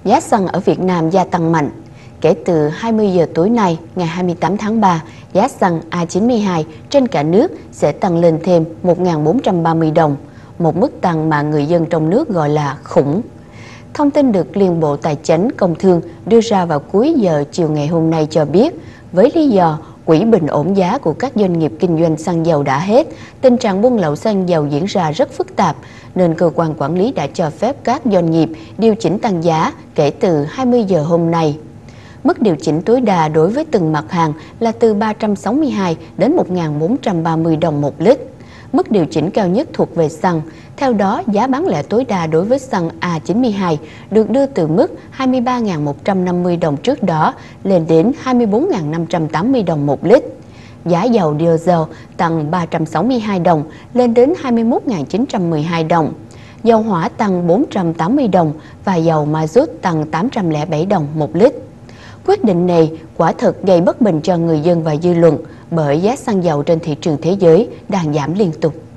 giá xăng ở Việt Nam gia tăng mạnh. Kể từ 20 giờ tối nay, ngày 28 tháng 3, giá xăng A92 trên cả nước sẽ tăng lên thêm 1.430 đồng, một mức tăng mà người dân trong nước gọi là khủng. Thông tin được Liên Bộ Tài chính Công Thương đưa ra vào cuối giờ chiều ngày hôm nay cho biết, với lý do quỹ bình ổn giá của các doanh nghiệp kinh doanh xăng dầu đã hết, tình trạng buôn lậu xăng dầu diễn ra rất phức tạp, nên cơ quan quản lý đã cho phép các doanh nghiệp điều chỉnh tăng giá kể từ 20 giờ hôm nay. Mức điều chỉnh tối đa đối với từng mặt hàng là từ 362 đến 1.430 đồng một lít. Mức điều chỉnh cao nhất thuộc về xăng. Theo đó, giá bán lẻ tối đa đối với xăng A92 được đưa từ mức 23.150 đồng trước đó lên đến 24.580 đồng một lít. Giá dầu diesel tăng 362 đồng lên đến 21.912 đồng. Dầu hỏa tăng 480 đồng và dầu ma rút tăng 807 đồng một lít. Quyết định này quả thật gây bất bình cho người dân và dư luận bởi giá xăng dầu trên thị trường thế giới đang giảm liên tục.